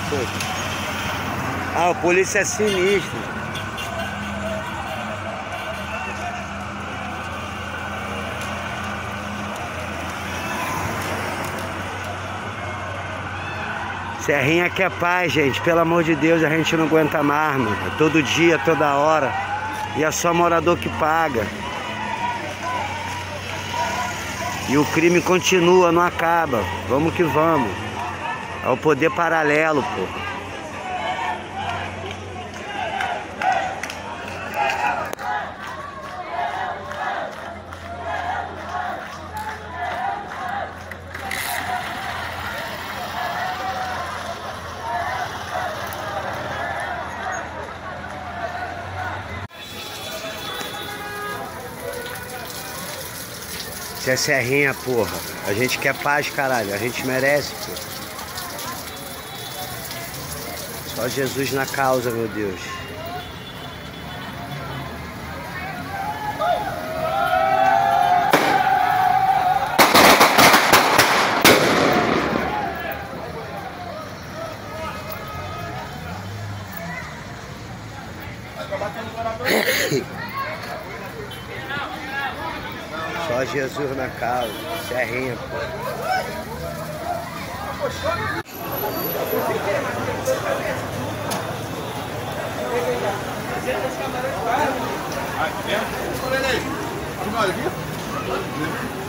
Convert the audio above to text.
Foi. Ah, o polícia é sinistro. Serrinha que é paz, gente. Pelo amor de Deus, a gente não aguenta mais, mano. Todo dia, toda hora. E é só morador que paga. E o crime continua, não acaba. Vamos que vamos. É o poder paralelo, pô. Isso é Serrinha, porra. A gente quer paz, caralho. A gente merece, porra. Só Jesus na causa, meu Deus. Só Jesus na causa, Serrinha, pô. Aqui dentro? Olha aí.